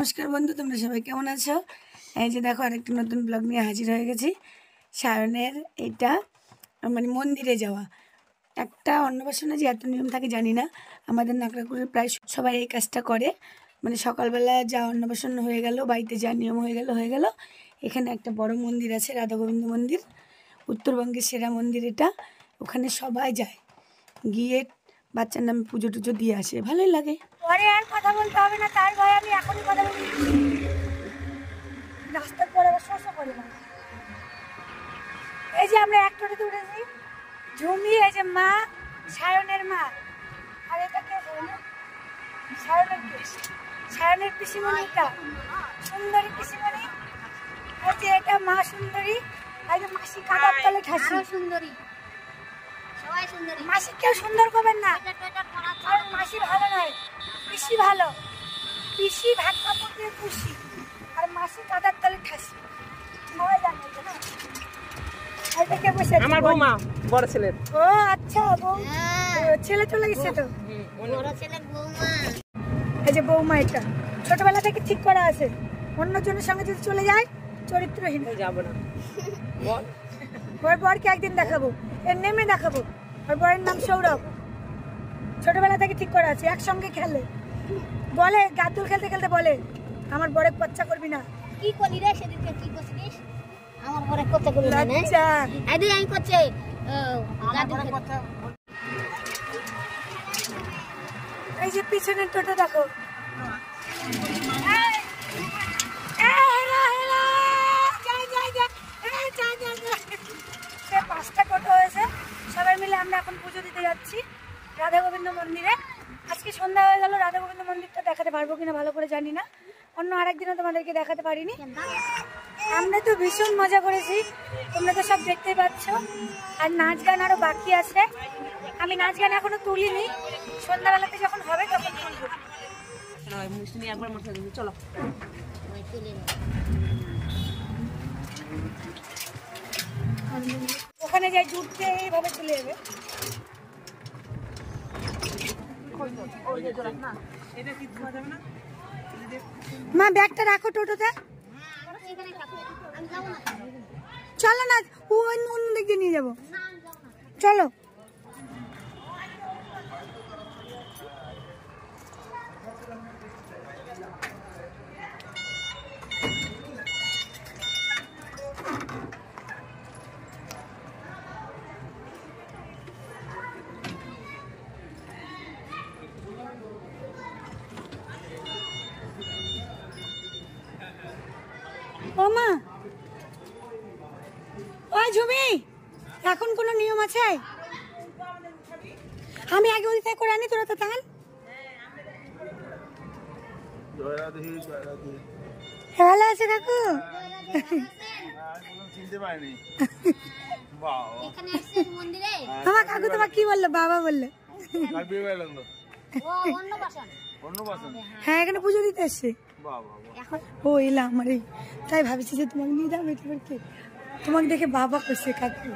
নমস্কার বন্ধু, তোমরা সবাই কেমন আছো? এই যে দেখো আরেকটি নতুন ব্লগ নিয়ে হাজির হয়ে গেছি। সায়নের এটা মানে মন্দিরে যাওয়া একটা অন্নপ্রাশনে যে এত নিয়ম থাকে জানি না। আমাদের নাকড়াকুড়ির প্রায় সবাই এই কাজটা করে, মানে সকালবেলা যা অন্নপ্রাশন হয়ে গেল, বাড়িতে যা নিয়ম হয়ে গেল। এখানে একটা বড় মন্দির আছে, রাধা গোবিন্দ মন্দির, উত্তরবঙ্গের সেরা মন্দির এটা। ওখানে সবাই যায়, গিয়ে বাচ্চার নামে পুজো টুজো দিয়ে আসে, ভালোই লাগে। পরে আর কথা বলতে হবে না, তার ভয়ে আমি এখনই কথা বলি। রাস্তার পরে আবার শোষা করে না। এই যে আমরা এক টোটোতে উঠেছি, ঝুমি, এই যে মা, সায়নের মা, আর এটা কে? সায়নের পিসিমণিটা, সুন্দরী পিসিমণি। এই যে এটা মা সুন্দরী, আর যে মাসি কাটার তলে ঠাসি সুন্দরী। মাসি কেউ সুন্দর করবেন না, আর মাসি ভালো নয়, পিসি ভালো। পিসি ভাত কাপড় দিয়ে খুশি, আর মাসি কাদার তলে ঠাসি। সবাই জানে না? আমার বৌমা, বড় ছেলে। ও আচ্ছা, ছেলে চলে গেছে তো। এই যে বৌমা, এটা ছোটবেলা থেকে ঠিক করা আছে, অন্যজনের সঙ্গে যদি চলে যায় চরিত্রহীন। যাবো না, ওর বরকে একদিন দেখাবো, এর নেমে দেখাবো। ওর বরের নাম সৌরভ, ছোটবেলা থেকে ঠিক করা আছে, একসঙ্গে খেলে। বলে গাদুল খেলতে খেলতে বলে, আমার বরে বাচ্চা করবি না। কি করলি রে সেদিনকে? কি করছিস? আমার বরে করতে করলি না। আচ্ছা আইদি আই করছে গাদুল কথা। এই যে পিছনের টোটো দেখো, পাঁচটা টোটো হয়েছে, সবাই মিলে আমরা এখন পুজো দিতে যাচ্ছি রাধা গোবিন্দ মন্দিরে। আজকে সন্ধ্যা হয়ে গেল, রাধা গোবিন্দ মন্দিরটা দেখাতে পারবো কিনা ভালো করে জানি না, অন্য আরেকদিনও তোমাদেরকে দেখাতে পারিনি। আমরা তো ভীষণ মজা করেছি, তোমরা তো সব দেখতেই পাচ্ছ। আর নাচ গান আরো বাকি আছে, আমি নাচ গান এখনো তুলিনি, সন্ধ্যাবেলাতে যখন হবে তখন তুলবো। চলো ওখানে যাই, জুটতে এইভাবে চলে যাবে। মা ব্যাগটা রাখো টোটোতে, চলো না অন্য দিক দিয়ে নিয়ে যাবো, চলো। ও মা, ওই ঝুমি, এখন কোনো নিয়ম আছে? আমি আগে ওই থেকে করে আনি, তোরা তো তাহলে ভালো আছে কাকু। আমার কাকু তোমার কি বললো? বাবা বললো। হ্যাঁ, এখানে পুজো দিতে এসছে। ও এলাম আমার, তাই ভাবছি যে তোমাকে নিয়ে যাবে, তোমাকে দেখে বাবা করছে কাকু।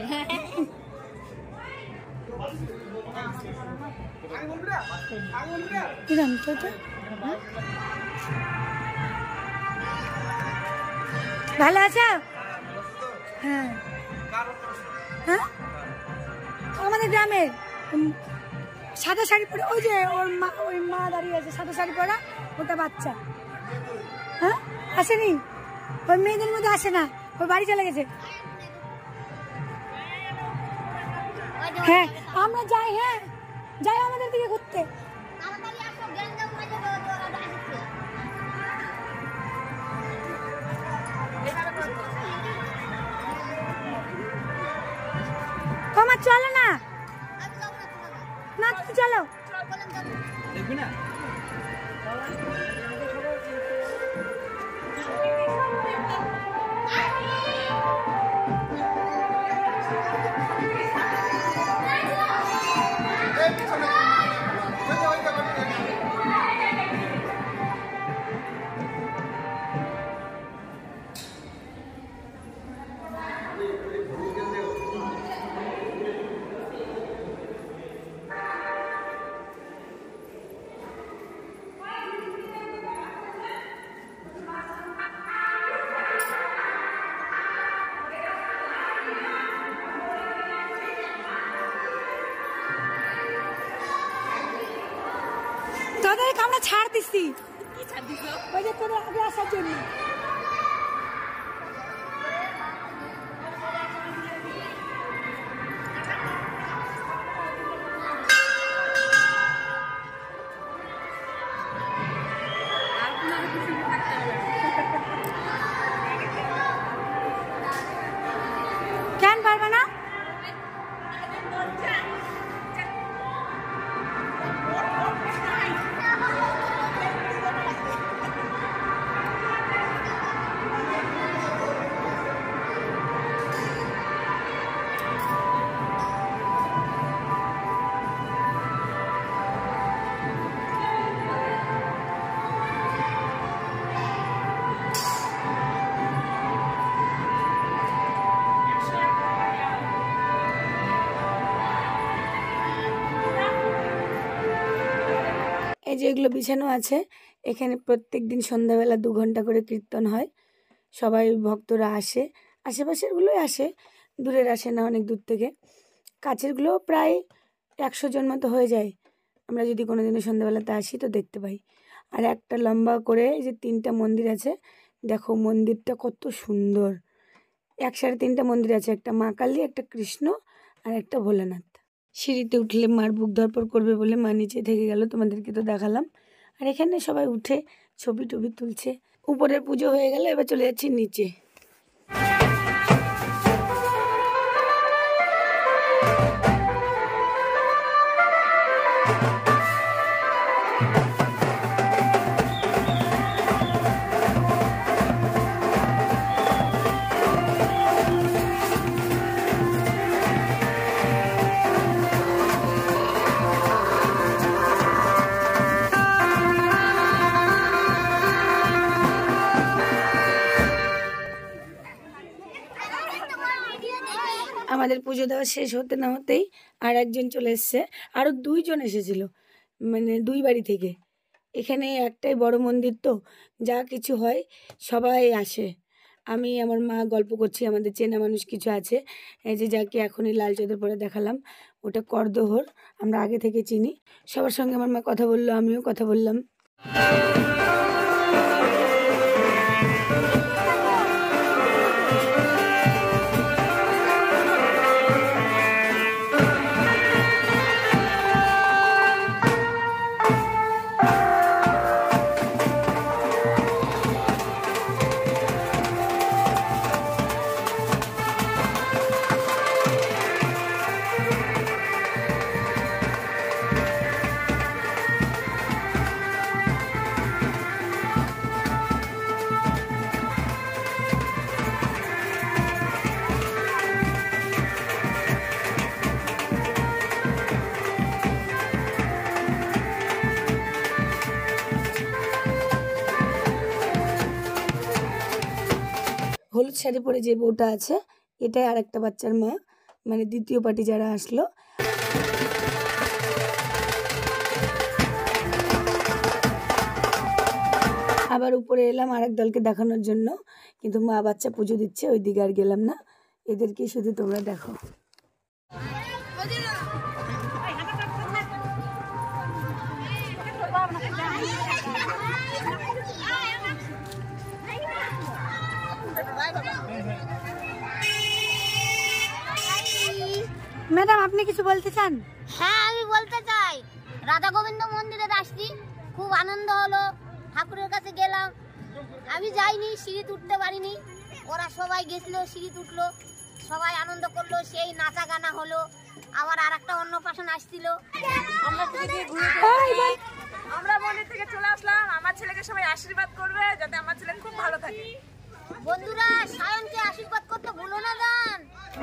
ভালো আছো? হ্যাঁ হ্যাঁ, আমাদের গ্রামের সাদা শাড়ি পরে, ওই যে ওই মা দাঁড়িয়ে আছে সাদা শাড়ি পরা, ওটা বাচ্চা। হ্যাঁ আসেনি, ওই মেয়েদের মধ্যে আসে না, ওই বাড়ি চলে গেছে। হ্যাঁ আমরা যাই, হ্যাঁ যাই আমাদের দিকে ঘুরতে। তোমার চলো না, না তুমি চলো। দেখবি না? ছাড় দিছি ওই যে তোর আগে আসার জন্য। কেন পারবে না? এই যে এগুলো বিছানো আছে, এখানে প্রত্যেক দিন সন্ধ্যাবেলা 2 ঘন্টা করে কীর্তন হয়। সবাই ভক্তরা আসে, আশেপাশেরগুলোই আসে, দূরের আসে না, অনেক দূর থেকে। কাছেরগুলো প্রায় 100 জন মতো হয়ে যায়। আমরা যদি কোনো দিনও সন্ধ্যাবেলাতে আসি তো দেখতে পাই। আর একটা লম্বা করে এই যে 3টা মন্দির আছে, দেখো মন্দিরটা কত সুন্দর। 3.5 মন্দির আছে, একটা মা কালী, একটা কৃষ্ণ আর একটা ভোলানাথ। সিঁড়িতে উঠলে মার বুক ধরপড় করবে বলে মা নিচে থেকে গেল, তোমাদেরকে তো দেখালাম। আর এখানে সবাই উঠে ছবি টবি তুলছে। উপরের পুজো হয়ে গেল, এবার চলে যাচ্ছি নিচে। আমাদের পুজো দেওয়া শেষ হতে না হতেই আর একজন চলে এসছে, আরও 2 জন এসেছিল, মানে 2 বাড়ি থেকে। এখানে একটাই বড় মন্দির, তো যা কিছু হয় সবাই আসে। আমি আমার মা গল্প করছি, আমাদের চেনা মানুষ কিছু আছে। এই যে যাকে এখনই লাল চাদর পরে দেখালাম, ওটা করদোহর, আমরা আগে থেকে চিনি। সবার সঙ্গে আমার মা কথা বললো, আমিও কথা বললাম। হলুদ শাড়ি পরে যে বউটা আছে, এটাই আর একটা বাচ্চার মা, মানে দ্বিতীয় পার্টি যারা আসলো। আবার উপরে এলাম আরেক দলকে দেখানোর জন্য, কিন্তু মা বাচ্চা পুজো দিচ্ছে, ওই দিকে আর গেলাম না। এদেরকে শুধু তোমরা দেখো। ম্যাডাম, আপনি কিছু বলতে চান? হ্যাঁ, আমি বলতে চাই, রাধা গোবিন্দ মন্দিরে আসছি, খুব আনন্দ হলো। ঠাকুরের কাছে গেলাম, আমি যাইনি, সিঁড়ি উঠতে পারিনি, ওরা সবাই গেছিল, সিঁড়ি উঠলো, সবাই আনন্দ করলো, সেই নাচা গানা হলো। আবার আর একটা অন্নপ্রাশন আসছিল, আমরা মন্দির থেকে চলে আসলাম। আমার ছেলেকে সবাই আশীর্বাদ করবে যাতে আমার ছেলে খুব ভালো থাকে। বন্ধুরা সায়নকে আশীর্বাদ করতে ভুলো না জান।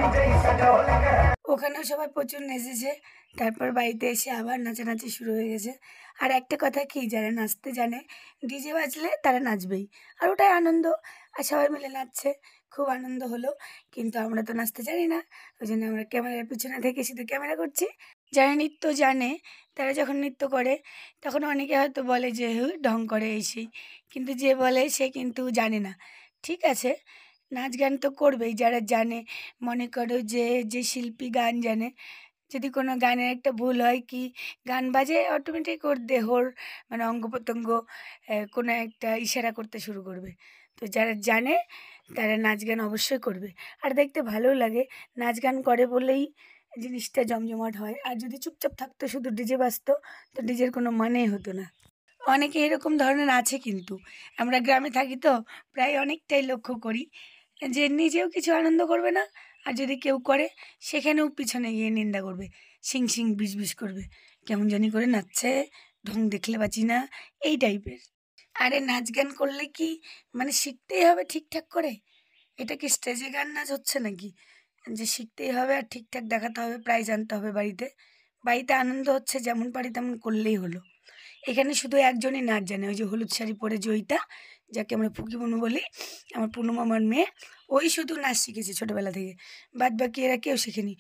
ওখানেও সবাই প্রচুর নেচেছে, তারপর বাড়িতে এসে আবার নাচানাচি শুরু হয়ে গেছে। আর একটা কথা কি, যারা নাচতে জানে, ডিজে বাজলে তারা নাচবেই, আর ওটাই আনন্দ। আর সবাই মিলে নাচছে, খুব আনন্দ হলো। কিন্তু আমরা তো নাচতে জানি না, ওই জন্য আমরা ক্যামেরার পিছনে থেকে শুধু ক্যামেরা করছি। যারা নৃত্য জানে তারা যখন নৃত্য করে তখন অনেকে হয়তো বলে যে ঢং করে এই সেই, কিন্তু যে বলে সে কিন্তু জানে না। ঠিক আছে, নাচ গান তো করবেই যারা জানে। মনে করো যে যে শিল্পী গান জানে, যদি কোনো গানের একটা ভুল হয় কি গান বাজে অটোমেটিক ওর দেহর মানে অঙ্গ প্রত্যঙ্গ কোনো একটা ইশারা করতে শুরু করবে। তো যারা জানে তারা নাচ গান অবশ্যই করবে, আর দেখতে ভালোও লাগে। নাচ গান করে বলেই জিনিসটা জমজমাট হয়। আর যদি চুপচাপ থাকতো শুধু ডিজে বাজতো তো ডিজের কোনো মানেই হতো না। অনেকে এরকম ধরনের আছে, কিন্তু আমরা গ্রামে থাকি তো প্রায় অনেকটাই লক্ষ্য করি যে নিজেও কিছু আনন্দ করবে না, আর যদি কেউ করে সেখানেও পিছনে গিয়ে নিন্দা করবে, শিং শিং বিষ বিষ করবে, কেমন জানি করে নাচছে, ঢং দেখলে বাঁচি না, এই টাইপের। আরে নাচ গান করলে কি মানে শিখতেই হবে ঠিকঠাক করে? এটা কি স্টেজে গান নাচ হচ্ছে নাকি যে শিখতেই হবে আর ঠিকঠাক দেখাতে হবে, প্রাইজ আনতে হবে বাড়িতে? বাড়িতে আনন্দ হচ্ছে, যেমন পারি তেমন করলেই হলো। এখানে শুধু একজনই নাচ জানে, ওই যে হলুদ শাড়ি পরে জয়িতা, যাকে আমরা ফুকি বুনু বলি, আমার পুনু মামার মেয়ে, ওই শুধু নাচ শিখেছে ছোটোবেলা থেকে, বাদ বাকি এরা কেউ শিখেনি।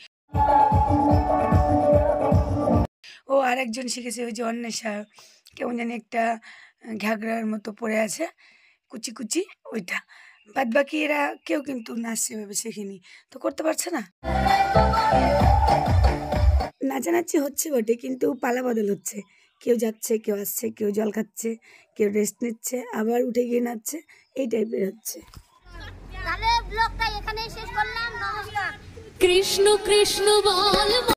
ও আরেকজন শিখেছে, ওই যে অন্বেষা, কেমন জানি একটা ঘাগরার মতো পরে আছে কুচি কুচি, ওইটা। বাদ বাকি এরা কেউ কিন্তু নাচ সেভাবে শেখেনি, তো করতে পারছে না। নাচানাচি হচ্ছে বটে, কিন্তু পালা বদল হচ্ছে, কেউ যাচ্ছে কেউ আসছে, কেউ জল খাচ্ছে, কেউ রেস্ট নিচ্ছে, আবার উঠে গিয়ে নাচছে, এই টাইপের হচ্ছে। তাহলে ব্লগটা এখানেই শেষ করলাম। নমস্কার। কৃষ্ণ কৃষ্ণ বল।